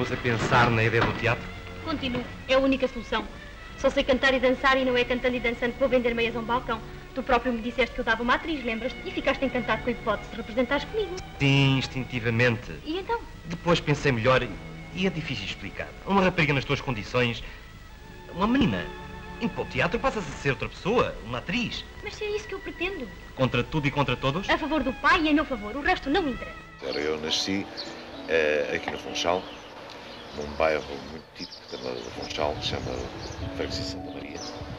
Continuas a pensar na ideia do teatro? Continuo. É a única solução. Só sei cantar e dançar e não é cantando e dançando que vou vender meias a um balcão. Tu próprio me disseste que eu dava uma atriz, lembras-te? E ficaste encantado com a hipótese de representares comigo. Sim, instintivamente. E então? Depois pensei melhor e é difícil explicar. Uma rapariga nas tuas condições, uma menina, indo para o teatro passas a ser outra pessoa, uma atriz. Mas se é isso que eu pretendo. Contra tudo e contra todos? A favor do pai e em meu favor. O resto não me interessa. Eu nasci aqui no Funchal, num bairro muito típico do Funchal, que se chama Freguesia Santa Maria.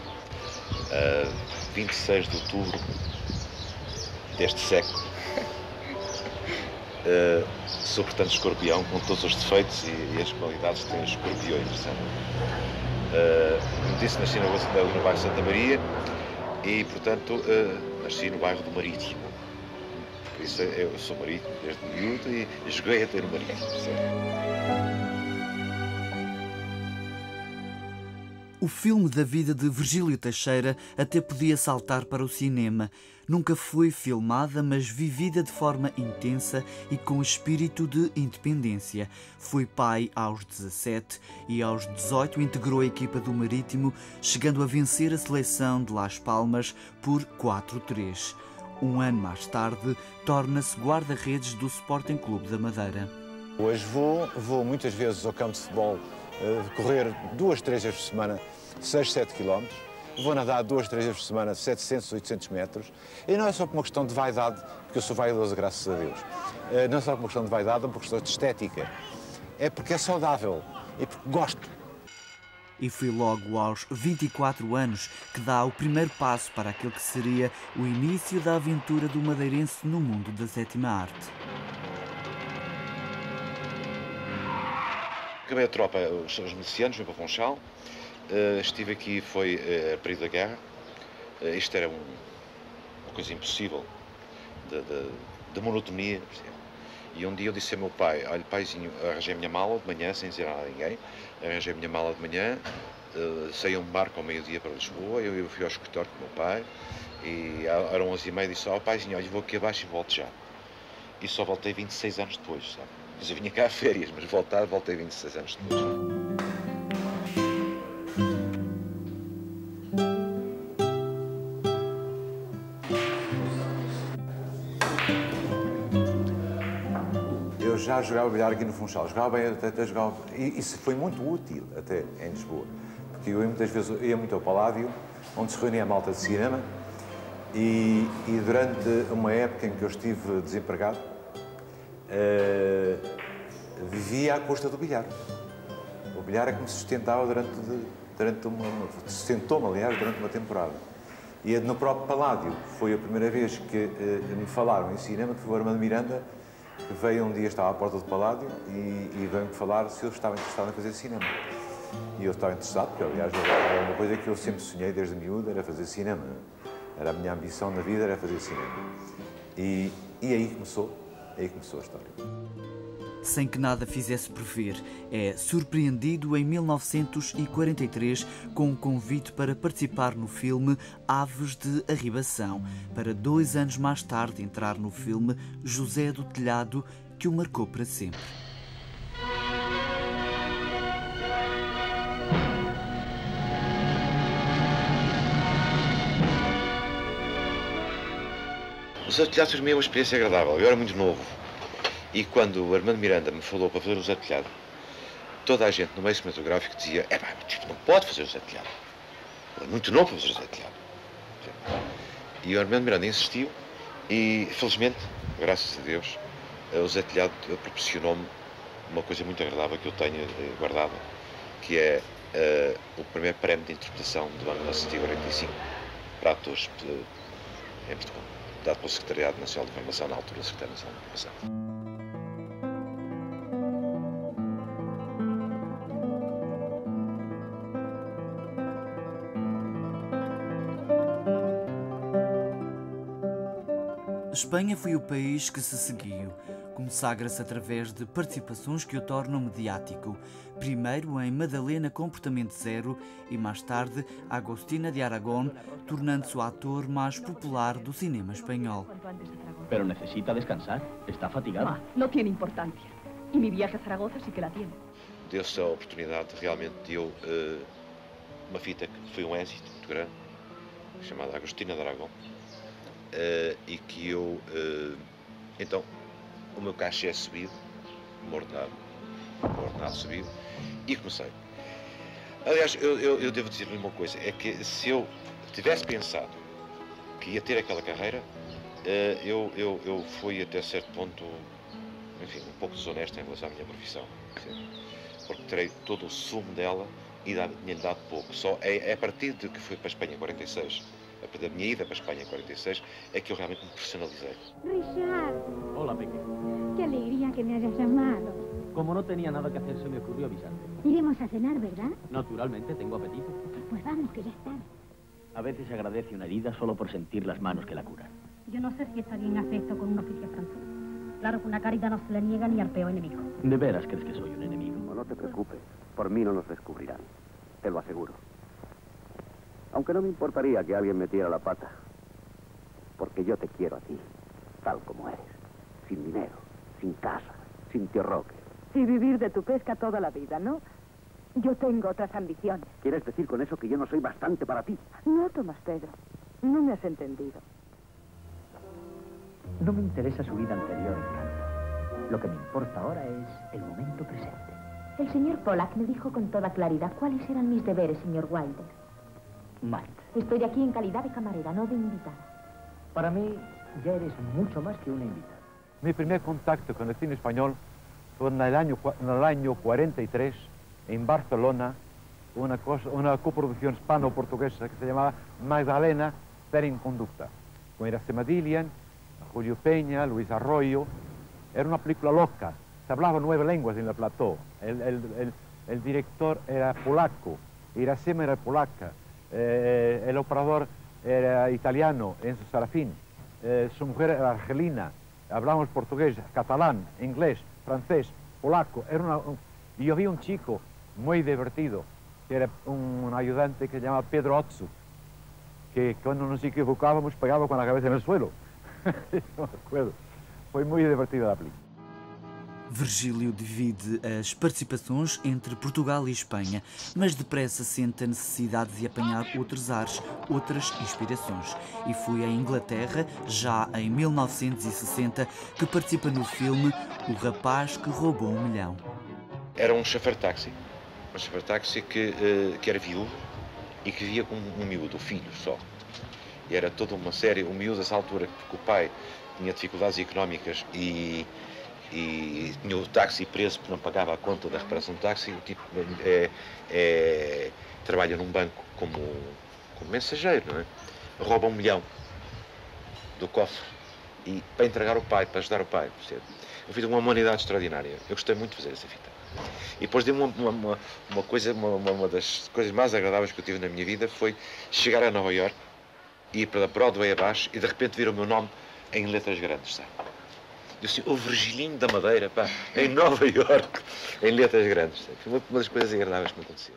26 de outubro deste século. Sou, portanto, escorpião, com todos os defeitos e as qualidades que têm os escorpiões, sabe? Como disse, nasci na Rua no bairro de Santa Maria e, portanto, nasci no bairro do Marítimo. Por isso eu sou marítimo desde miúdo e joguei até no Marítimo, certo? O filme da vida de Virgílio Teixeira até podia saltar para o cinema. Nunca foi filmada, mas vivida de forma intensa e com espírito de independência. Foi pai aos 17 e aos 18 integrou a equipa do Marítimo, chegando a vencer a seleção de Las Palmas por 4-3. Um ano mais tarde, torna-se guarda-redes do Sporting Clube da Madeira. Hoje vou muitas vezes ao campo de futebol correr 2, 3 vezes por semana, 6, 7 km. Vou nadar 2, 3 vezes por semana, 700, 800 metros. E não é só por uma questão de vaidade, porque eu sou vaidoso, graças a Deus. Não é só por uma questão de vaidade, é por questão de estética. É porque é saudável e porque gosto. E foi logo aos 24 anos que dá o primeiro passo para aquele que seria o início da aventura do madeirense no mundo da sétima arte. Acabei a tropa, os milicianos, vim para Funchal. Estive aqui, foi a período da guerra. Isto era uma coisa impossível de monotonia. E um dia eu disse ao meu pai: olha, paizinho, arranjei a minha mala de manhã, sem dizer nada a ninguém. Arranjei a minha mala de manhã, saí a um barco ao meio-dia para Lisboa. Eu fui ao escritório com o meu pai. E eram 11h30 e disse: ó, paizinho, olha, vou aqui abaixo e volto já. E só voltei 26 anos depois, sabe? Mas eu vinha cá a férias, mas voltei 26 anos depois. Eu já jogava bilhar aqui no Funchal, jogava bem, até jogava, e isso foi muito útil até em Lisboa, porque eu muitas vezes ia muito ao Paládio, onde se reunia a malta de cinema, e durante uma época em que eu estive desempregado, vivia à custa do bilhar. O bilhar é que me sustentava sustentou-me, aliás, durante uma temporada. E no próprio Paládio foi a primeira vez que me falaram em cinema, que foi o Armando Miranda, que veio um dia, estava à porta do Paládio e veio-me falar se eu estava interessado em fazer cinema. E eu estava interessado, porque, aliás, era uma coisa que eu sempre sonhei desde miúdo, era fazer cinema. Era a minha ambição na vida, era fazer cinema. E aí começou a história. Sem que nada fizesse prever, é surpreendido em 1943 com um convite para participar no filme Aves de Arribação, para 2 anos mais tarde entrar no filme José do Telhado, que o marcou para sempre. O José do Telhado fez-me uma experiência agradável. Eu era muito novo. E quando o Armando Miranda me falou para fazer o José do Telhado, toda a gente no meio cinematográfico dizia: tipo, não pode fazer o José do Telhado. Ele é muito novo para fazer o José do Telhado. E o Armando Miranda insistiu e, felizmente, graças a Deus, o José do Telhado proporcionou-me uma coisa muito agradável que eu tenho guardada, que é o primeiro prémio de interpretação do ano 1945 para atores em Portugal, dado pelo Secretariado Nacional de Informação, na altura, Secretário Nacional de Informação. Espanha foi o país que se seguiu. Consagra-se através de participações que o tornam mediático. Primeiro em Madalena Comportamento Zero e mais tarde Agostina de Aragón, tornando-se o ator mais popular do cinema espanhol. Pero necesita descansar, está fatigado. No tiene importancia. Y mi viaje a Zaragoza sí que la tiene. deu-se a oportunidade realmente de eu, uma fita que foi um êxito muito grande, chamada Agostina de Aragão, e que eu, então, o meu cachê é subido, o meu ordenado subido, e comecei. Aliás, eu devo dizer-lhe uma coisa, é que se eu tivesse pensado que ia ter aquela carreira, eu fui até certo ponto, enfim, um pouco desonesto em relação à minha profissão, porque terei todo o sumo dela e tinha-lhe dado pouco. Só é a partir de que fui para a Espanha em 46, a partir da minha ida para a Espanha em 46, é que eu realmente me profissionalizei. Richard. Hola, Peque. Qué alegría que me hayas llamado. Como no tenía nada que hacer, se me ocurrió avisarte. Iremos a cenar, ¿verdad? Naturalmente, tengo apetito. Pues vamos, que ya es tarde. A veces se agradece una herida solo por sentir las manos que la curan. Yo no sé si estaría en afecto con un oficial francés. Claro que una caridad no se le niega ni al peor enemigo. ¿De veras crees que soy un enemigo? No te preocupes, por mí no nos descubrirán, te lo aseguro. Aunque no me importaría que alguien metiera la pata, porque yo te quiero a ti, tal como eres, sin dinero, sin casa, sin tío Roque. Y vivir de tu pesca toda la vida, ¿no? Yo tengo otras ambiciones. ¿Quieres decir con eso que yo no soy bastante para ti? No, Tomás Pedro, no me has entendido. No me interesa su vida anterior, Encanto. Lo que me importa ahora es el momento presente. El señor Pollack me dijo con toda claridad cuáles eran mis deberes, señor Wilder. Mike, Estoy aquí en calidad de camarera, no de invitada. para mí ya eres mucho más que una invitada. Mi primer contacto con el cine español fue en el año 43, en Barcelona, una coproducción hispano-portuguesa que se llamaba Magdalena, pero en conducta, con Iracema Dillian, Julio Peña, Luis Arroyo. Era una película loca, se hablaba 9 lenguas en el plató. El director era polaco, Iracema era polaca, el operador era italiano, Enzo Sarafín, su mujer era argelina, hablamos portugués, catalán, inglés, francés, polaco. Y había un chico muy divertido, que era un ayudante que se llamaba Pedro Otsu, que cuando nos equivocábamos pegaba con la cabeza en el suelo. No me acuerdo. Foi muito divertida a película. Virgílio divide as participações entre Portugal e Espanha, mas depressa sente a necessidade de apanhar outros ares, outras inspirações. E foi à Inglaterra, já em 1960, que participa no filme O Rapaz que Roubou $1 Milhão. Era um chofer de táxi, que era viúvo e que vivia com um miúdo, filho só. E era toda uma série, o miúdo nessa altura, porque o pai tinha dificuldades económicas e tinha o táxi preso porque não pagava a conta da reparação do táxi. O tipo trabalha num banco como mensageiro, não é? Rouba $1 milhão do cofre e para entregar ao pai, para ajudar o pai, percebe? Eu fiz uma humanidade extraordinária. Eu gostei muito de fazer essa fita. E depois de uma das coisas mais agradáveis que eu tive na minha vida foi chegar a Nova York, ir para Broadway abaixo e de repente vir o meu nome em letras grandes, sabe? Eu disse, o Virgilinho da Madeira, pá, em Nova York, em letras grandes. Sabe? Foi uma das coisas agradáveis que me aconteceu.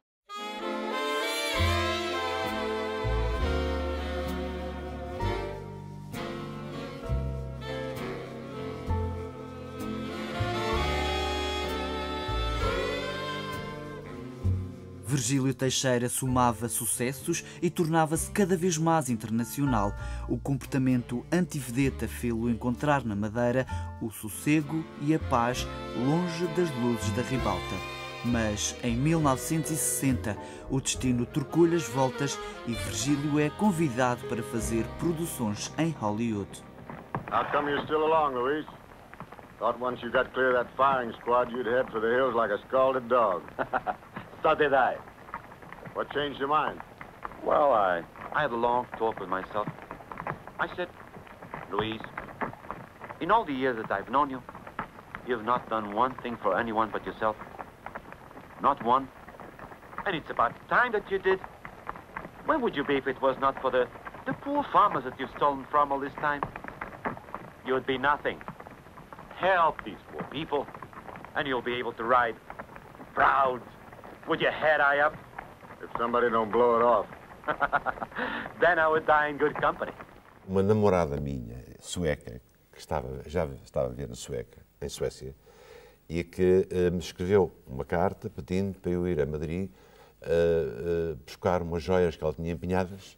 Virgílio Teixeira somava sucessos e tornava-se cada vez mais internacional. O comportamento antivedeta fê-lo encontrar na Madeira o sossego e a paz longe das luzes da ribalta. Mas em 1960 o destino trocou-lhe as voltas e Virgílio é convidado para fazer produções em Hollywood. How come you're still along, Luis? Thought once you got clear of that firing squad, you'd head for the hills like a scalded dog. So did I. What changed your mind? Well, I had a long talk with myself. I said, Luis, in all the years that I've known you, you've not done one thing for anyone but yourself. Not one. And it's about time that you did. Where would you be if it was not for the poor farmers that you've stolen from all this time? You'd be nothing. Help these poor people, and you'll be able to ride proud with your head high up. If somebody don't blow it off. Then I would die in good company. Uma namorada minha, sueca, que já estava a viver em Suécia, e que me escreveu uma carta pedindo para eu ir a Madrid buscar umas joias que ela tinha empenhadas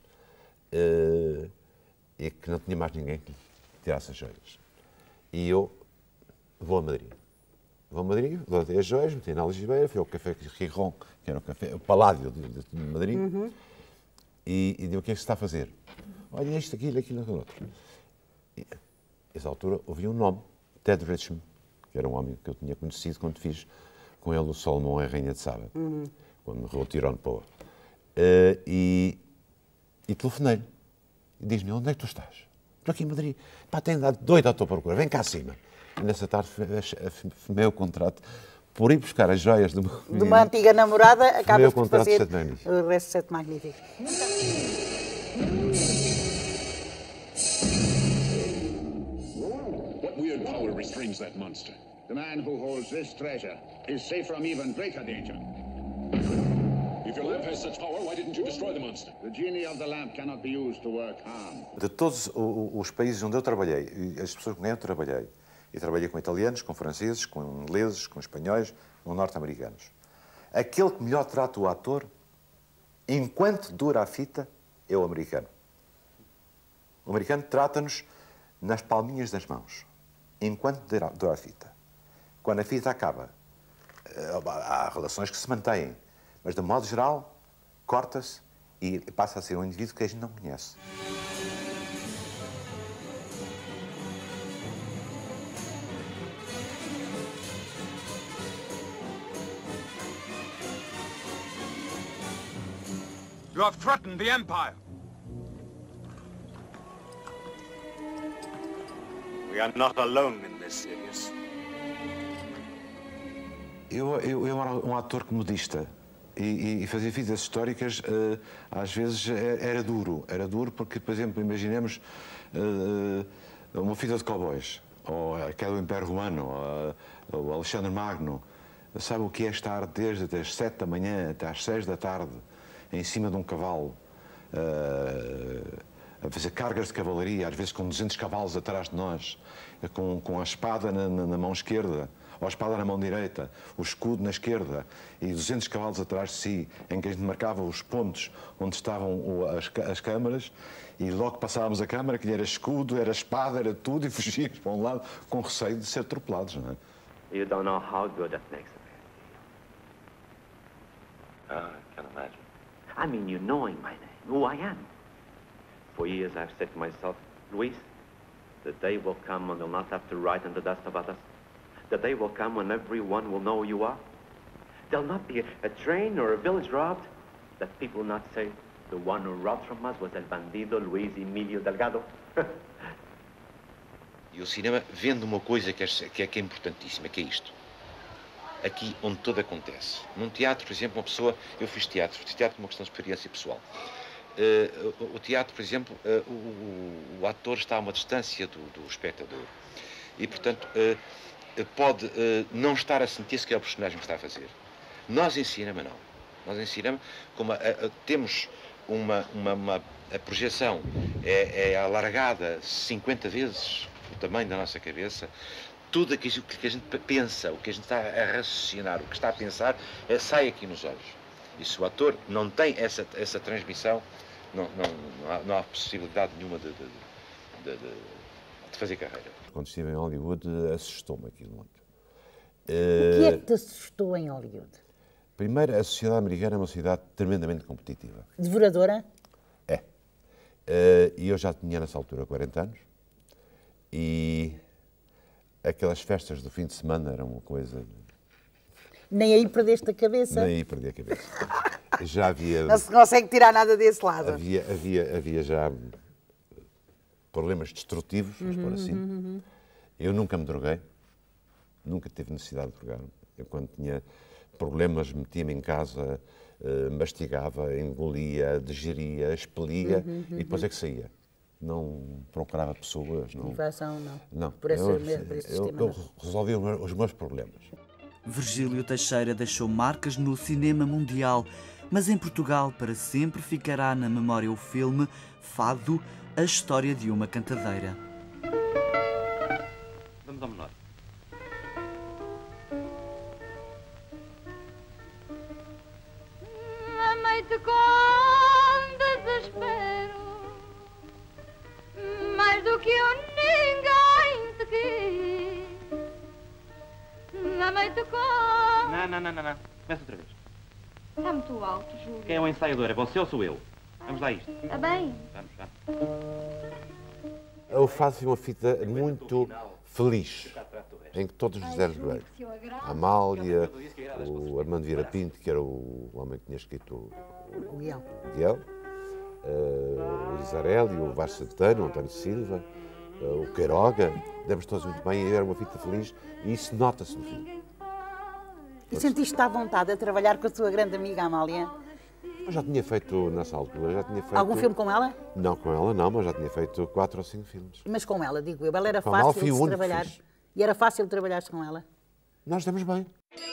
e que não tinha mais ninguém que lhe tirasse as joias. E eu vou a Madrid. Vou a Madrid, levantei as joias, meti na algibeira, fui ao Café Rijon, que era o Paládio de Madrid, e digo, o que é que se está a fazer? Olha isto, aquilo, outro. E, nessa altura, ouvi um nome, Ted Richmond, que era um homem que eu tinha conhecido quando fiz com ele o Salomão e a Rainha de Saba, quando morreu o Tyrone Poe. E telefonei-lhe. E diz-me, onde é que tu estás? Estou aqui em Madrid. Pá, tenho dado doido à tua procura, vem cá acima. E nessa tarde firmei o contrato por ir buscar as joias de uma antiga namorada, acabas por fazer o resto de Sete Magníficos. What weird power restrains that monster? The man who holds this treasure is safe from even greater danger. If your lamp has such power, why didn't you destroy the monster? The genie of the lamp cannot be used to work harm. De todos os países onde eu trabalhei, as pessoas com quem eu trabalhei, e trabalhei com italianos, com franceses, com ingleses, com espanhóis, com norte-americanos. Aquele que melhor trata o ator, enquanto dura a fita, é o americano. O americano trata-nos nas palminhas das mãos, enquanto dura a fita. Quando a fita acaba, há relações que se mantêm, mas, de modo geral, corta-se e passa a ser um indivíduo que a gente não conhece. You have threatened the Empire. We are not alone in this, Sirius. Eu era um ator comedista e fazer fitas históricas às vezes era duro. Era duro porque, por exemplo, imaginemos uma fita de cowboys, ou aquela do Império Romano, ou o Alexandre Magno. Sabe o que é estar desde as 7 da manhã até às 6 da tarde em cima de um cavalo, a fazer cargas de cavalaria, às vezes com 200 cavalos atrás de nós, com a espada na mão esquerda, ou a espada na mão direita, o escudo na esquerda, e 200 cavalos atrás de si, em que a gente marcava os pontos onde estavam as câmaras, e logo passávamos a câmara, que era escudo, era espada, era tudo, e fugíamos para um lado, com receio de ser atropelados, não é? You don't know how good that makes a man. I can imagine. I mean, you knowing my name, who I am. For years I've said to myself, Luis, the day will come when they'll not have to write in the dust about us. The day will come when everyone will know who you are. There'll not be a train or a village robbed that people will not say, the one who robbed from us was el bandido Luis Emilio Delgado. E o cinema vende uma coisa que é importantíssima, que é isto. Aqui onde tudo acontece. Num teatro, por exemplo, uma pessoa... Eu fiz teatro é uma questão de experiência pessoal. O teatro, por exemplo, o ator está a uma distância do espectador. E, portanto, pode não estar a sentir-se que é o personagem que está a fazer. Nós em cinema, não. Nós em cinema, como temos a projeção é alargada 50 vezes o tamanho da nossa cabeça, tudo aquilo que a gente pensa, o que a gente está a raciocinar, o que está a pensar, sai aqui nos olhos. E se o ator não tem essa transmissão, não há possibilidade nenhuma de fazer carreira. Quando estive em Hollywood, assustou-me aquilo muito. O que é que te assustou em Hollywood? Primeiro, a sociedade americana é uma sociedade tremendamente competitiva. Devoradora? É. E eu já tinha nessa altura 40 anos e aquelas festas do fim de semana eram uma coisa... Nem aí perdeste a cabeça? Nem aí perdi a cabeça. Já havia... Não se consegue tirar nada desse lado. Havia já problemas destrutivos, vamos pôr assim. Eu nunca me droguei, nunca tive necessidade de drogar-me. Eu, quando tinha problemas, metia-me em casa, mastigava, engolia, digeria, expelia e depois é que saía. Não procurava pessoas. Motivação, não. Não. Por esse sistema, eu resolvia os meus problemas. Virgílio Teixeira deixou marcas no cinema mundial, mas em Portugal para sempre ficará na memória o filme Fado, a história de uma cantadeira. Vamos ao menor. Amei-te com desespero, mais do que eu ninguém te quis. Amei-te com... Não. Começa outra vez. Está muito alto, Júlio. Quem é o ensaiador? É você ou sou eu? Vamos lá a isto. Está bem? Vamos. O Fado foi uma fita muito feliz, em que todos nos deram bem. A Amália, o Armando Vieira Pinto, que era o homem que tinha escrito o Guiel, o Isarelli, o Vasco Santana, o António Silva, o Queiroga, demos todos muito bem, e era uma fita feliz, e isso nota-se no filme. E sentiste-te à vontade a trabalhar com a tua grande amiga Amália? Eu já tinha feito, nessa altura, Algum filme com ela? Não, com ela não, mas já tinha feito 4 ou 5 filmes. Mas com ela, digo eu. Ela era Com fácil ela de se trabalhar. E era fácil trabalhar com ela? Nós demos bem.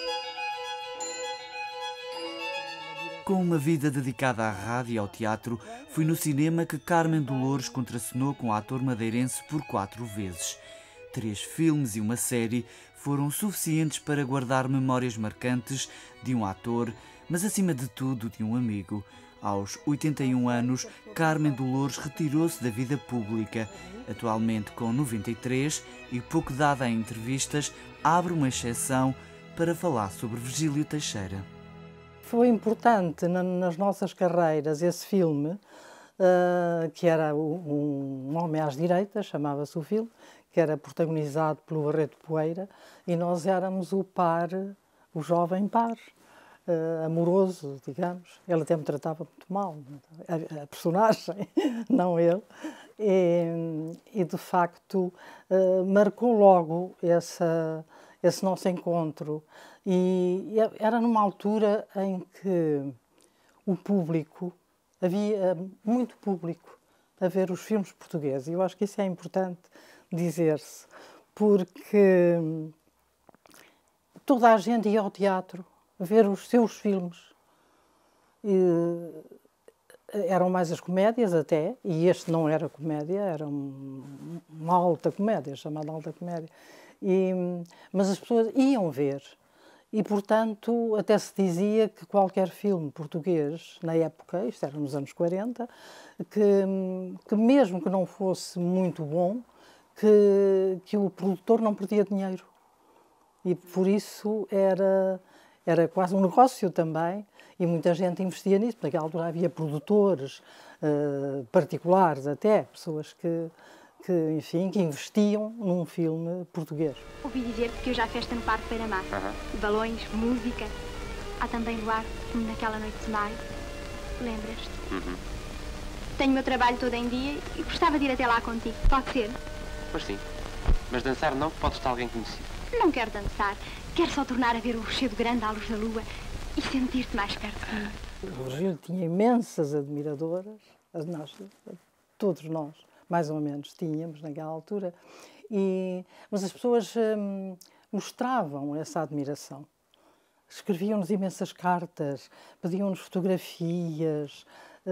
Com uma vida dedicada à rádio e ao teatro, foi no cinema que Carmen Dolores contracenou com o ator madeirense por 4 vezes. 3 filmes e uma série foram suficientes para guardar memórias marcantes de um ator, mas acima de tudo de um amigo. Aos 81 anos, Carmen Dolores retirou-se da vida pública. Atualmente com 93 e pouco dada a entrevistas, abre uma exceção para falar sobre Virgílio Teixeira. Foi importante nas nossas carreiras esse filme, que era Um Homem às Direitas, chamava-se o filme, que era protagonizado pelo Barreto Poeira, e nós éramos o par, o jovem par, amoroso, digamos. Ele até me tratava muito mal, a personagem, não ele. E de facto, marcou logo esse nosso encontro. E era numa altura em que o público, havia muito público a ver os filmes portugueses. E eu acho que isso é importante dizer-se, porque toda a gente ia ao teatro ver os seus filmes. Eram mais as comédias até, e este não era comédia, era uma alta comédia, chamada alta comédia. Mas as pessoas iam ver. E, portanto, até se dizia que qualquer filme português, na época, isto era nos anos 40, que mesmo que não fosse muito bom, que o produtor não perdia dinheiro. E por isso era quase um negócio também, e muita gente investia nisso. Naquela altura havia produtores particulares até, pessoas que investiam num filme português. Ouvi dizer que hoje há festa no Parque Beira-Mar. Balões, música. Há também luar, como naquela noite de maio. Lembras-te? Tenho o meu trabalho todo em dia e gostava de ir até lá contigo. Pode ser? Pois sim. Mas dançar não, que pode estar alguém conhecido. Não quero dançar. Quero só tornar a ver o rochedo grande à luz da lua e sentir-te mais perto de mim. O Virgílio tinha imensas admiradoras, todos nós, mais ou menos, tínhamos naquela altura, mas as pessoas mostravam essa admiração. Escreviam-nos imensas cartas, pediam-nos fotografias,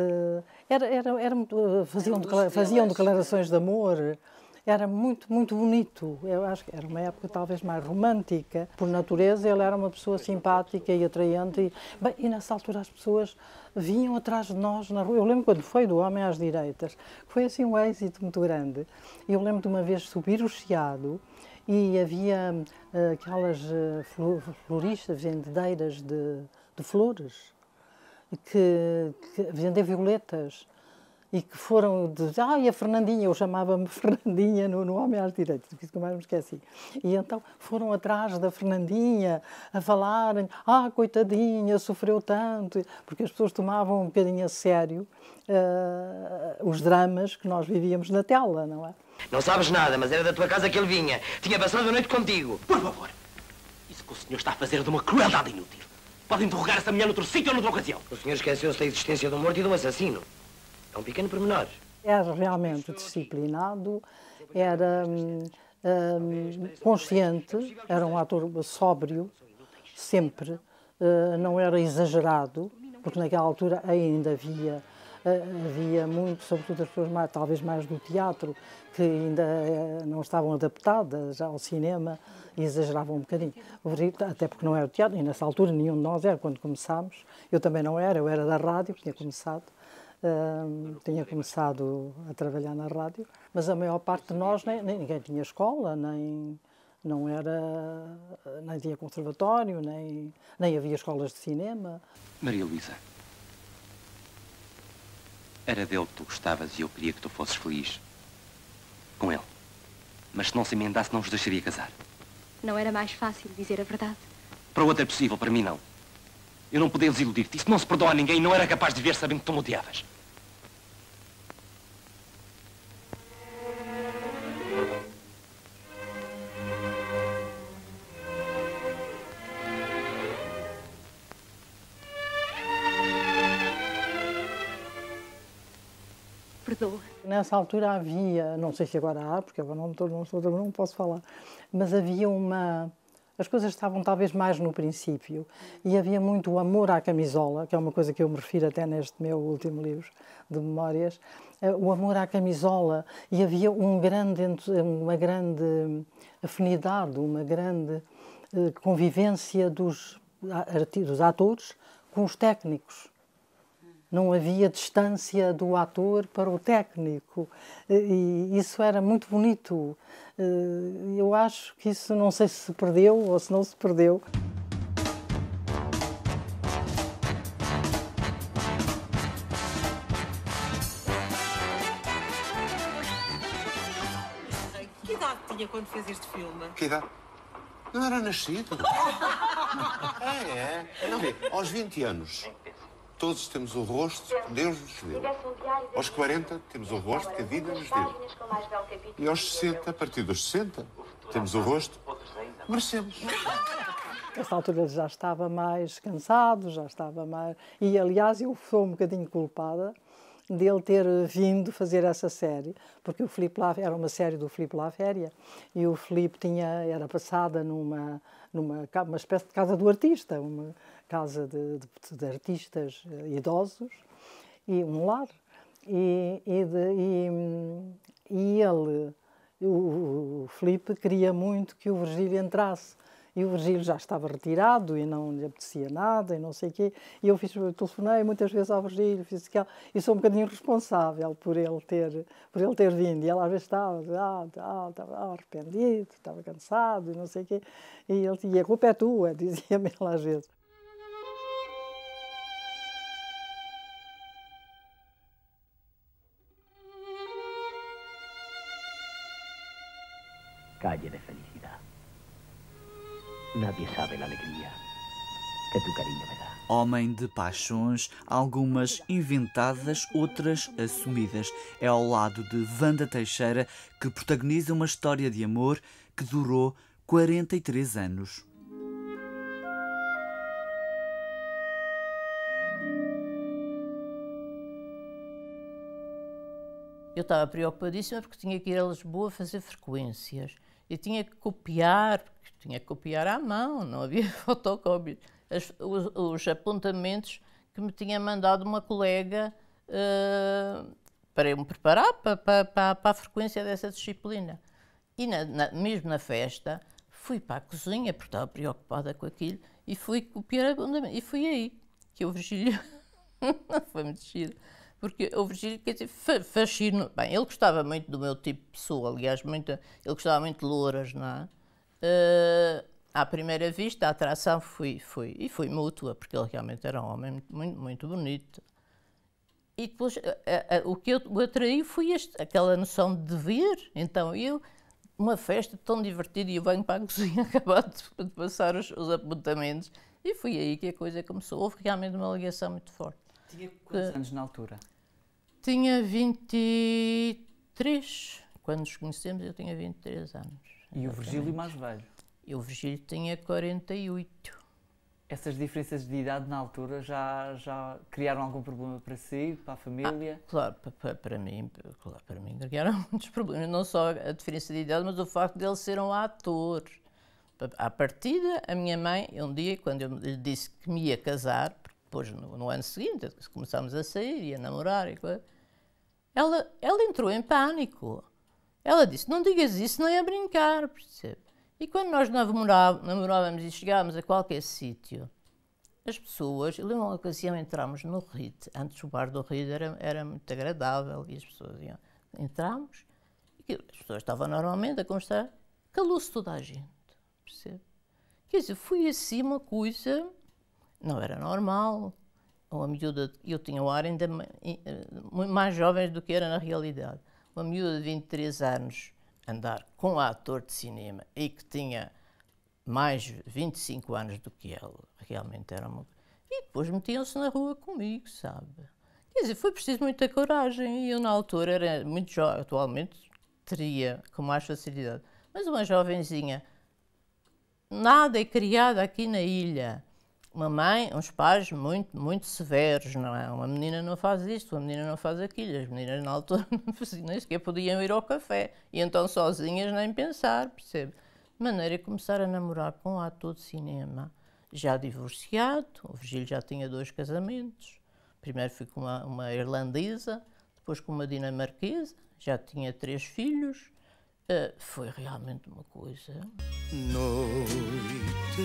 faziam declarações de amor. Era muito, muito bonito. Eu acho que era uma época talvez mais romântica. Por natureza, ele era uma pessoa simpática e atraente. E nessa altura as pessoas vinham atrás de nós na rua. Eu lembro quando foi do Homem às Direitas, que foi assim um êxito muito grande. Eu lembro de uma vez subir o Chiado e havia aquelas floristas, vendedeiras de flores, que vendiam violetas. E que foram dizer, a Fernandinha, eu chamava-me Fernandinha no Homem às Direitas, isso que eu mais me esqueci. E então foram atrás da Fernandinha a falarem, coitadinha, sofreu tanto, porque as pessoas tomavam um bocadinho a sério os dramas que nós vivíamos na tela, não é? Não sabes nada, mas era da tua casa que ele vinha. Tinha passado a noite contigo. Por favor, isso que o senhor está a fazer de uma crueldade inútil. Pode interrogar essa mulher noutro sítio ou noutra ocasião. O senhor esqueceu-se da existência do morto e do assassino. É um pequeno pormenor. Era realmente disciplinado, era consciente, era um ator sóbrio, sempre, não era exagerado, porque naquela altura ainda havia havia muito, sobretudo as pessoas talvez mais do teatro, que ainda não estavam adaptadas ao cinema e exageravam um bocadinho. Até porque não era o teatro, e nessa altura nenhum de nós era, quando começámos. Eu também não era, eu era da rádio, tinha começado a trabalhar na rádio, mas a maior parte de nós, ninguém tinha escola, nem tinha conservatório, nem havia escolas de cinema. Maria Luísa, era dele que tu gostavas e eu queria que tu fosses feliz com ele. Mas se não se emendasse, não vos deixaria casar. Não era mais fácil dizer a verdade? Para o outro é possível, para mim não. Eu não podia desiludir-te. Isso não se perdoa a ninguém e não era capaz de viver sabendo que tu me odiavas. Perdoa. Nessa altura havia, não sei se agora há, porque agora não posso falar, mas havia as coisas estavam talvez mais no princípio e havia muito o amor à camisola, que é uma coisa que eu me refiro até neste meu último livro de memórias, o amor à camisola, e havia uma grande afinidade, uma grande convivência dos atores com os técnicos. Não havia distância do ator para o técnico, e isso era muito bonito. Eu acho que isso, não sei se se perdeu ou se não se perdeu. Que idade tinha quando fez este filme? Que idade? Não era nascido. Não vê, aos 20 anos. Todos temos o rosto que Deus nos deu. Aos 40, temos o rosto que a vida nos deu. E aos 60, a partir dos 60, temos o rosto que merecemos. Nessa altura ele já estava mais cansado, já estava mais... E, aliás, eu fui um bocadinho culpada dele ter vindo fazer essa série, porque o Filipe era uma série do Filipe Laféria, e o Filipe era passada numa espécie de casa do artista, uma casa de artistas idosos, e um lar. E ele, o Filipe, queria muito que o Virgílio entrasse. E o Virgílio já estava retirado e não lhe apetecia nada e não sei o quê. E eu telefonei muitas vezes ao Virgílio, fiz aquilo, e sou um bocadinho responsável por ele ter vindo. E ele às vezes estava arrependido, estava cansado e não sei o quê. E a culpa é tua, dizia-me ele às vezes. Calle de felicidad. Nadie sabe la alegría que tu cariño me dá. Homem de paixões, algumas inventadas, outras assumidas. É ao lado de Wanda Teixeira que protagoniza uma história de amor que durou 43 anos. Eu estava preocupadíssima porque tinha que ir a Lisboa fazer frequências. E tinha que copiar à mão, não havia fotocópias. Os apontamentos que me tinha mandado uma colega para eu me preparar para a frequência dessa disciplina. E mesmo na festa, fui para a cozinha, porque estava preocupada com aquilo, e fui copiar apontamento. E foi aí que o Virgílio foi muito giro. Porque o Virgílio, quer dizer, fascina. Bem, ele gostava muito do meu tipo de pessoa, aliás, ele gostava muito de louras, não é? À primeira vista, a atração foi mútua, porque ele realmente era um homem muito, muito bonito. E depois, o que o atraiu foi aquela noção de dever. Então, uma festa tão divertida, e eu venho para a cozinha acabado de passar os apontamentos, e foi aí que a coisa começou. Houve realmente uma ligação muito forte. Tinha quantos anos na altura? Tinha 23. Quando nos conhecemos, eu tinha 23 anos. E o Virgílio mais velho? E o Virgílio tinha 48. Essas diferenças de idade na altura já criaram algum problema para si, para a família? Claro, para mim criaram muitos problemas. Não só a diferença de idade, mas o facto de ele ser um ator. À partida, a minha mãe, um dia, quando eu lhe disse que me ia casar, depois, no ano seguinte, começámos a sair e a namorar, e coisa, ela entrou em pânico. Ela disse, não digas isso nem a brincar, percebe? E quando nós namorávamos e chegávamos a qualquer sítio, as pessoas, eu lembro uma ocasião, entrámos no RIT, antes o bar do RIT era muito agradável, e as pessoas iam, entramos, e as pessoas estavam normalmente a conversar, calou-se toda a gente, percebe? Quer dizer, foi assim uma coisa, não era normal. Uma miúda, eu tinha o ar ainda mais jovem do que era na realidade. Uma miúda de 23 anos andar com um ator de cinema e que tinha mais 25 anos do que ela, realmente era uma... E depois metiam-se na rua comigo, sabe? Quer dizer, foi preciso muita coragem e eu na altura era muito jovem, atualmente teria com mais facilidade, mas uma jovenzinha, nada é criada aqui na ilha. Uma mãe, uns pais muito severos, não é? Uma menina não faz isto, uma menina não faz aquilo. As meninas na altura nem sequer podiam ir ao café. E então sozinhas nem pensar, percebe? De maneira a começar a namorar com um ator de cinema já divorciado. O Virgílio já tinha 2 casamentos. Primeiro fui com uma irlandesa, depois com uma dinamarquesa. Já tinha 3 filhos. Foi realmente uma coisa... Noite,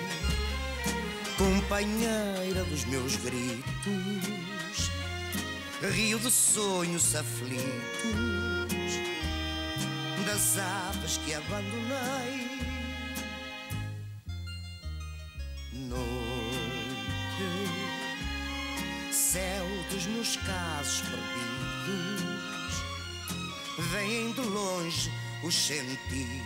companheira dos meus gritos, rio de sonhos aflitos, das aves que abandonei. Noite, céu dos meus casos perdidos, vêm de longe os sentidos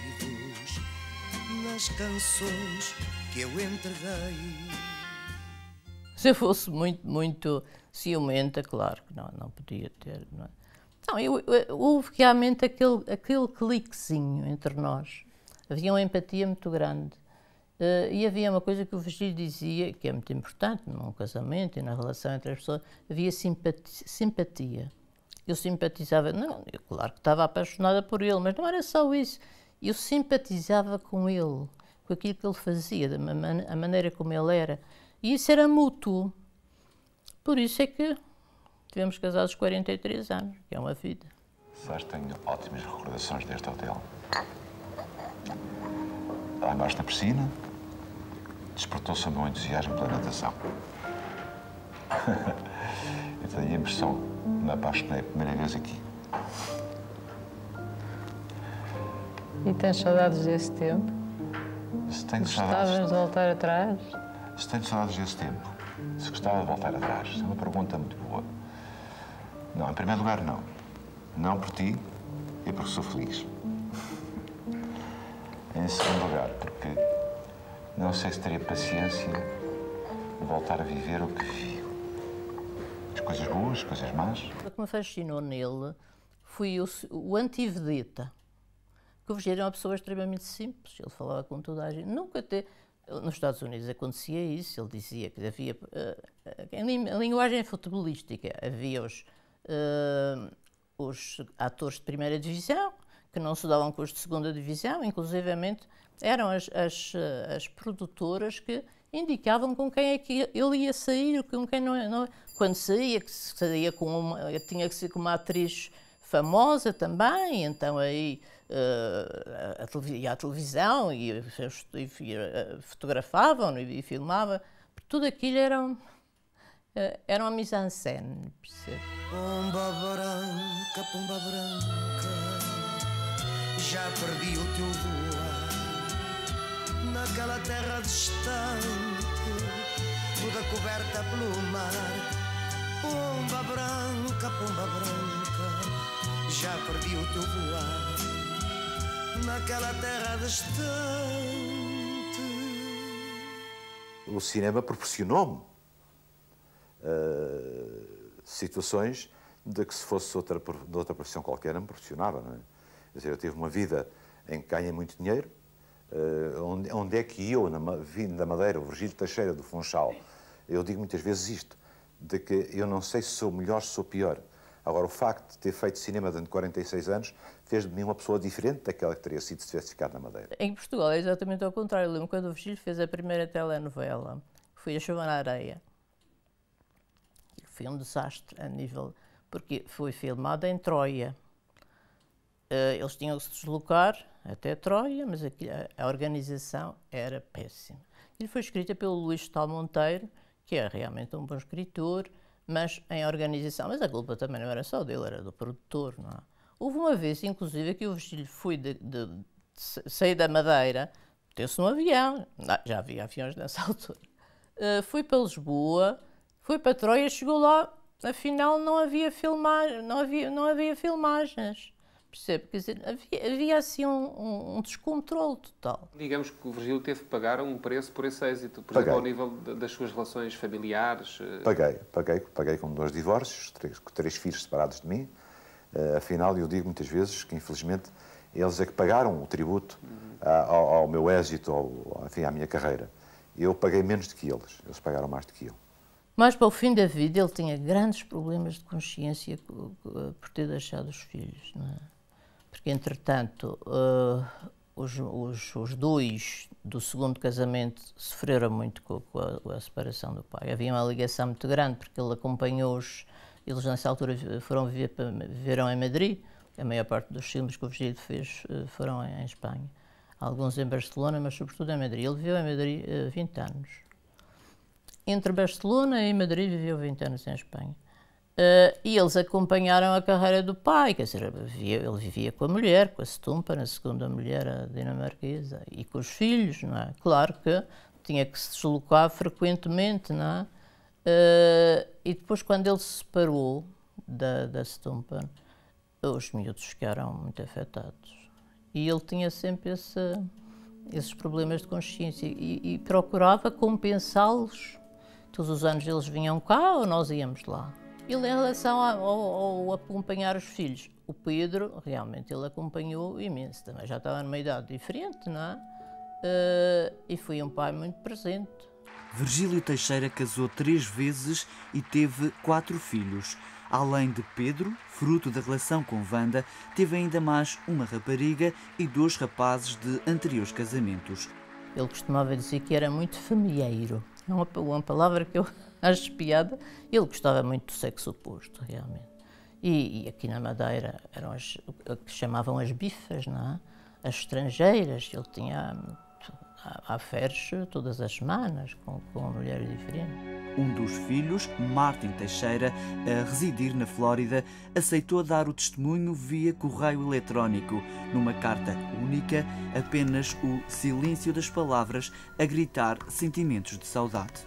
nas canções que eu entreguei. Se eu fosse muito ciumenta, claro que não podia ter. Não é? Não, houve realmente aquele cliquezinho entre nós. Havia uma empatia muito grande. E havia uma coisa que o Virgílio dizia, que é muito importante num casamento e na relação entre as pessoas, havia simpatia. Eu simpatizava, não, eu claro que estava apaixonada por ele, mas não era só isso. Eu simpatizava com ele, com aquilo que ele fazia, a maneira como ele era. E isso era mútuo. Por isso é que tivemos casados 43 anos, que é uma vida. Sabes, tenho ótimas recordações deste hotel. Lá embaixo na piscina, despertou-se o meu entusiasmo pela natação. Eu tenho a impressão que me apaixonei a primeira vez aqui. E tens saudades desse tempo? Se tenho Gostavas saudades... de voltar atrás? Se tenho saudades desse tempo, se gostava de voltar atrás, é uma pergunta muito boa. Não, em primeiro lugar, não. Não por ti e porque sou feliz. Em segundo lugar, porque não sei se teria paciência de voltar a viver o que vi. As coisas boas, as coisas más. O que me fascinou nele foi o anti-vedeta. Porque o Virgílio era uma pessoa extremamente simples, ele falava com toda a gente. Nunca teve... Nos Estados Unidos acontecia isso, ele dizia que havia, em linguagem futebolística, havia os atores de primeira divisão, que não se davam com os de segunda divisão, inclusivamente eram as produtoras que indicavam com quem é que ele ia sair, com quem não. Quando saía tinha que ser com uma atriz famosa também, então aí ia à televisão e fotografavam e filmavam. Tudo aquilo era uma mise-en-scène, percebe? Pomba branca, já perdi o teu voar naquela terra distante, toda coberta pelo mar. Pomba branca, já perdi o teu voar naquela terra distante. O cinema proporcionou-me situações de que se fosse de outra profissão qualquer não me proporcionava, não é? Quer dizer, eu tive uma vida em que ganhei muito dinheiro, onde é que eu, vindo da Madeira, o Virgílio Teixeira do Funchal, eu digo muitas vezes isto, de que eu não sei se sou melhor, se sou pior. Agora, o facto de ter feito cinema durante 46 anos fez de mim uma pessoa diferente daquela que teria sido se tivesse ficado na Madeira. Em Portugal é exatamente ao contrário. Eu lembro quando o Virgílio fez a primeira telenovela, que foi a Chuva na Areia. foi um desastre a nível... Porque foi filmado em Troia. Eles tinham que se deslocar até Troia, mas a organização era péssima. E foi escrita pelo Luís Tal Monteiro, que é realmente um bom escritor, mas em organização... Mas a culpa também não era só dele, era do produtor, não é? Houve uma vez, inclusive, que o Virgílio foi sair da Madeira, meteu-se num avião, já havia aviões nessa altura, foi para Lisboa, foi para Troia, chegou lá, afinal não havia filmagens. Percebe? Quer dizer, havia assim um descontrole total. Digamos que o Virgílio teve que pagar um preço por esse êxito, por exemplo, ao nível das suas relações familiares. Paguei com 2 divórcios, 3 filhos separados de mim. Afinal, eu digo muitas vezes que, infelizmente, eles é que pagaram o tributo ao meu êxito, enfim, à minha carreira. Eu paguei menos do que eles pagaram mais do que eu. Mas para o fim da vida ele tinha grandes problemas de consciência por ter deixado os filhos, não é? Porque, entretanto, os dois do segundo casamento sofreram muito com a separação do pai. Havia uma ligação muito grande, porque ele acompanhou-os. Eles, nessa altura, viveram em Madrid. A maior parte dos filmes que o Virgílio fez foram em Espanha. Alguns em Barcelona, mas sobretudo em Madrid. Ele viveu em Madrid 20 anos. Entre Barcelona e Madrid viveu 20 anos em Espanha. E eles acompanharam a carreira do pai, quer dizer, ele vivia com a mulher, com a Stumpa, a segunda mulher, a dinamarquesa, e com os filhos, não é? Claro que tinha que se deslocar frequentemente, não é? E depois, quando ele se separou da Stumpa, os miúdos ficaram muito afetados. E ele tinha sempre esses problemas de consciência e procurava compensá-los. Todos os anos eles vinham cá ou nós íamos lá. Ele, em relação ao acompanhar os filhos, o Pedro, realmente, ele acompanhou imenso. Também já estava numa idade diferente, não é? E foi um pai muito presente. Virgílio Teixeira casou 3 vezes e teve 4 filhos. Além de Pedro, fruto da relação com Wanda, teve ainda mais uma rapariga e 2 rapazes de anteriores casamentos. Ele costumava dizer que era muito familheiro. É uma palavra que eu acho piada. Ele gostava muito do sexo oposto, realmente. E aqui na Madeira eram o que chamavam as bifas, não é? As estrangeiras. Ele tinha aferes todas as semanas com uma mulher diferente. Um dos filhos, Martin Teixeira, a residir na Flórida, aceitou dar o testemunho via correio eletrónico, numa carta única, apenas o silêncio das palavras a gritar sentimentos de saudade.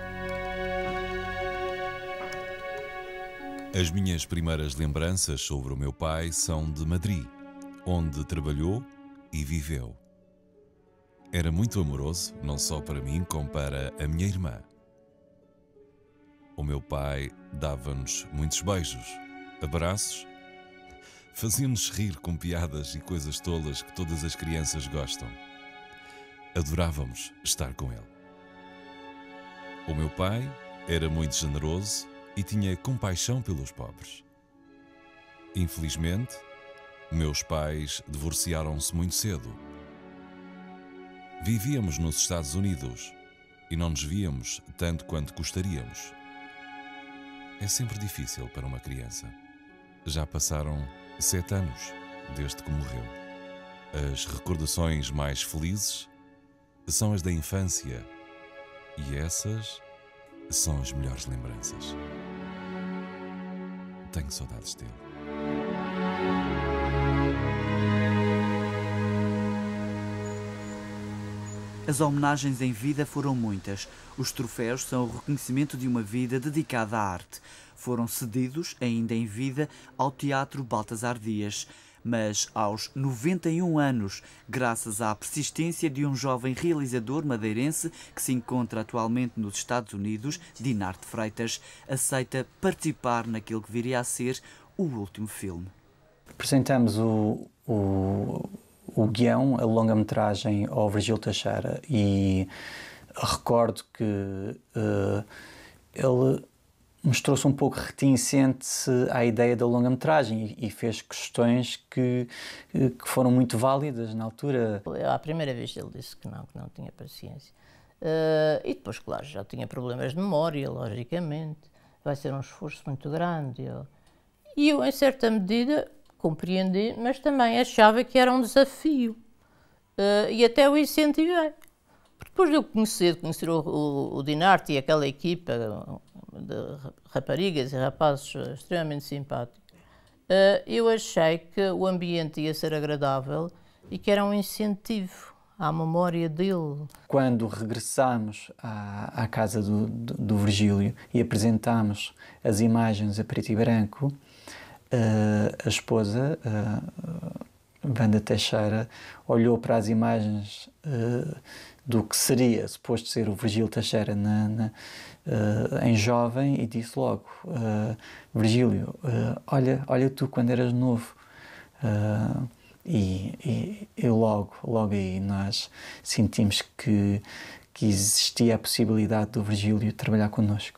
As minhas primeiras lembranças sobre o meu pai são de Madrid, onde trabalhou e viveu. Era muito amoroso, não só para mim, como para a minha irmã. O meu pai dava-nos muitos beijos, abraços, fazia-nos rir com piadas e coisas tolas que todas as crianças gostam. Adorávamos estar com ele. O meu pai era muito generoso e tinha compaixão pelos pobres. Infelizmente, meus pais divorciaram-se muito cedo. Vivíamos nos Estados Unidos e não nos víamos tanto quanto gostaríamos. É sempre difícil para uma criança. Já passaram 7 anos desde que morreu. As recordações mais felizes são as da infância e essas são as melhores lembranças. Tenho saudades dele. As homenagens em vida foram muitas. Os troféus são o reconhecimento de uma vida dedicada à arte. Foram cedidos, ainda em vida, ao Teatro Baltasar Dias. Mas aos 91 anos, graças à persistência de um jovem realizador madeirense que se encontra atualmente nos Estados Unidos, Dinarte Freitas, aceita participar naquele que viria a ser o último filme. Apresentamos o guião, a longa-metragem ao Virgílio Teixeira e recordo que ele mostrou-se um pouco reticente à ideia da longa-metragem e fez questões que foram muito válidas na altura. À primeira vez ele disse que não tinha paciência. E depois, claro, já tinha problemas de memória, logicamente. vai ser um esforço muito grande. E eu, em certa medida, compreendi, mas também achava que era um desafio. E até o incentivei. Depois de eu conhecer o Dinarte e aquela equipa de raparigas e rapazes extremamente simpáticos, eu achei que o ambiente ia ser agradável e que era um incentivo à memória dele. Quando regressámos à casa do Virgílio e apresentámos as imagens a preto e branco, a esposa, Wanda Teixeira, olhou para as imagens do que seria suposto ser o Virgílio Teixeira em jovem e disse logo: Virgílio, olha tu quando eras novo. E logo aí nós sentimos que existia a possibilidade do Virgílio trabalhar connosco.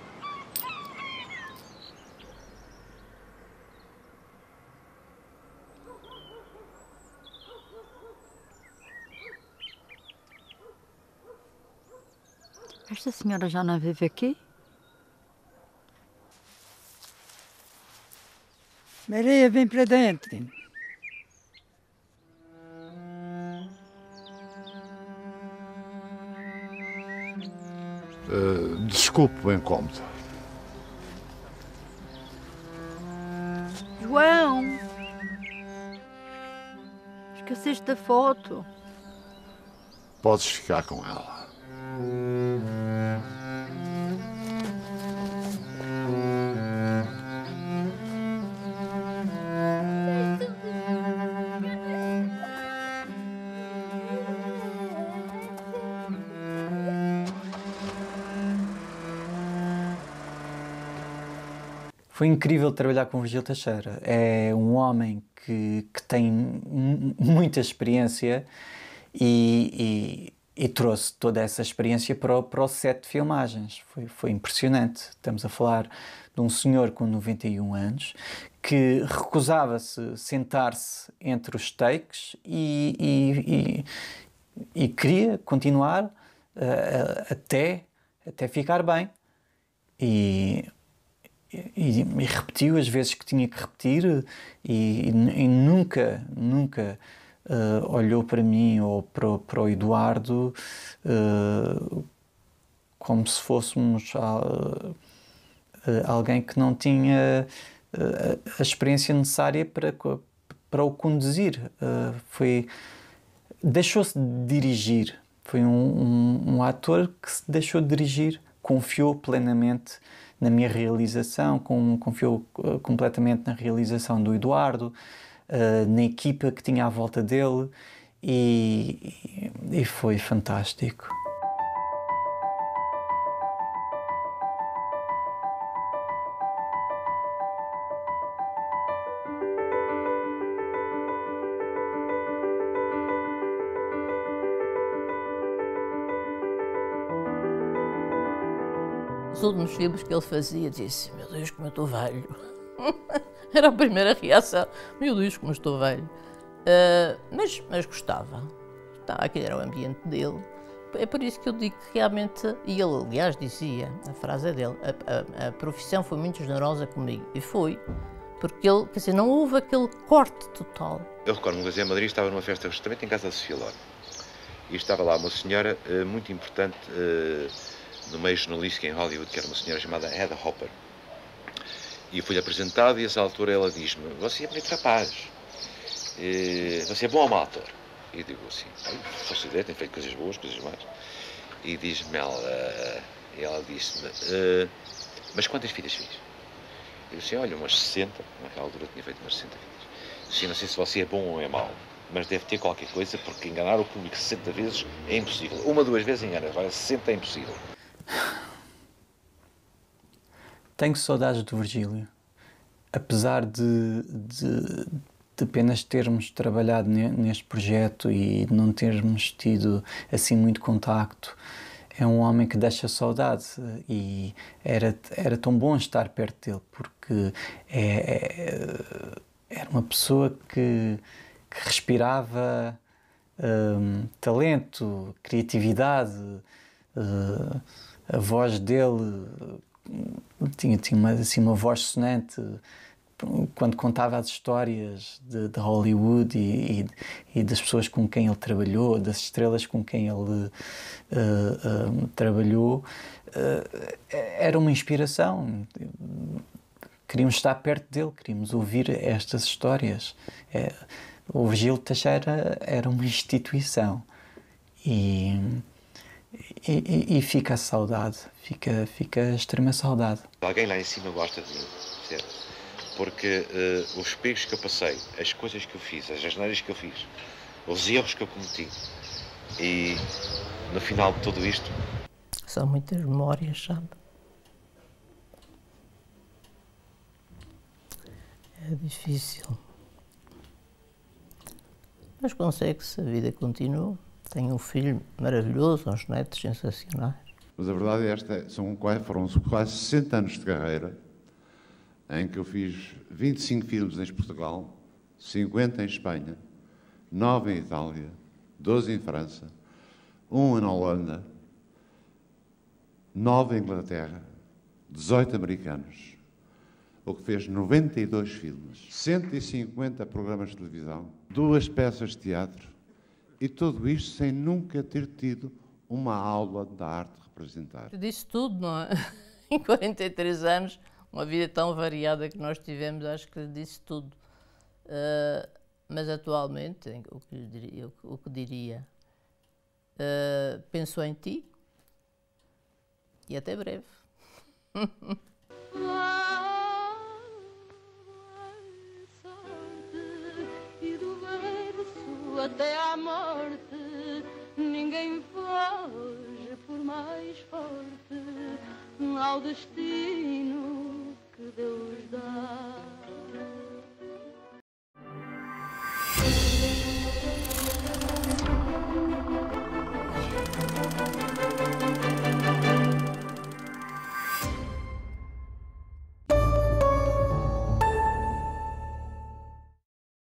Esta senhora já não vive aqui? Maria, vem para dentro. Desculpe o incómodo. João! Esqueceste da foto. Podes ficar com ela. Foi incrível trabalhar com o Virgílio Teixeira. É um homem que tem muita experiência e trouxe toda essa experiência para o set de filmagens. Foi impressionante. Estamos a falar de um senhor com 91 anos que recusava-se sentar-se entre os takes e queria continuar até ficar bem. E repetiu as vezes que tinha que repetir e nunca olhou para mim ou para o Eduardo como se fôssemos alguém que não tinha a experiência necessária para o conduzir. Deixou-se dirigir. Foi um ator que se deixou dirigir, confiou plenamente na minha realização, confiou completamente na realização do Eduardo, na equipa que tinha à volta dele e foi fantástico. Os últimos filmes que ele fazia, disse: meu Deus, como eu estou velho. Era a primeira reação: meu Deus, como eu estou velho. Mas gostava. Aquele era o ambiente dele. É por isso que eu digo que realmente, e ele aliás dizia, a frase é dele, a profissão foi muito generosa comigo. E foi, porque ele, quer dizer, não houve aquele corte total. Eu recordo uma vez em Madrid, estava numa festa justamente em casa da Sofia Loren. E estava lá uma senhora muito importante no meio jornalístico em Hollywood, que era uma senhora chamada Hedda Hopper. E eu fui-lhe apresentado e a essa altura ela diz-me: você é bonito rapaz, você é bom ou mau ator? E eu digo assim: só se der, tem feito coisas boas, coisas más. E diz-me ela disse-me: mas quantas filhas fiz? Eu disse: olha, umas 60, naquela altura tinha feito umas 60 filhas. Sim, não sei se você é bom ou é mau, mas deve ter qualquer coisa, porque enganar o público 60 vezes é impossível. Uma, duas vezes engana, agora 60 é impossível. Tenho saudades do Virgílio. Apesar de apenas termos trabalhado neste projeto e não termos tido assim muito contacto, é um homem que deixa saudade e era tão bom estar perto dele, porque era uma pessoa que respirava talento, criatividade, a voz dele tinha uma voz sonante quando contava as histórias de Hollywood e das pessoas com quem ele trabalhou, das estrelas com quem ele trabalhou. Era uma inspiração. Queríamos estar perto dele, queríamos ouvir estas histórias. O Virgílio Teixeira era uma instituição e fica a saudade, fica a extrema saudade. Alguém lá em cima gosta de mim, certo? Porque os perigos que eu passei, as coisas que eu fiz, as asneiras que eu fiz, os erros que eu cometi, e no final de tudo isto... São muitas memórias, sabe? É difícil. Mas consegue-se, a vida continua. Tenho um filho maravilhoso, uns netos sensacionais. Mas a verdade é esta, foram quase 60 anos de carreira, em que eu fiz 25 filmes em Portugal, 50 em Espanha, 9 em Itália, 12 em França, 1 na Holanda, 9 em Inglaterra, 18 americanos, o que fez 92 filmes, 150 programas de televisão, 2 peças de teatro, e tudo isto sem nunca ter tido uma aula da arte de representar. Eu disse tudo, não é? Em 43 anos, uma vida tão variada que nós tivemos, acho que disse tudo. Mas atualmente, o que diria? Penso em ti e até breve. Até à morte, ninguém foge por mais forte ao destino.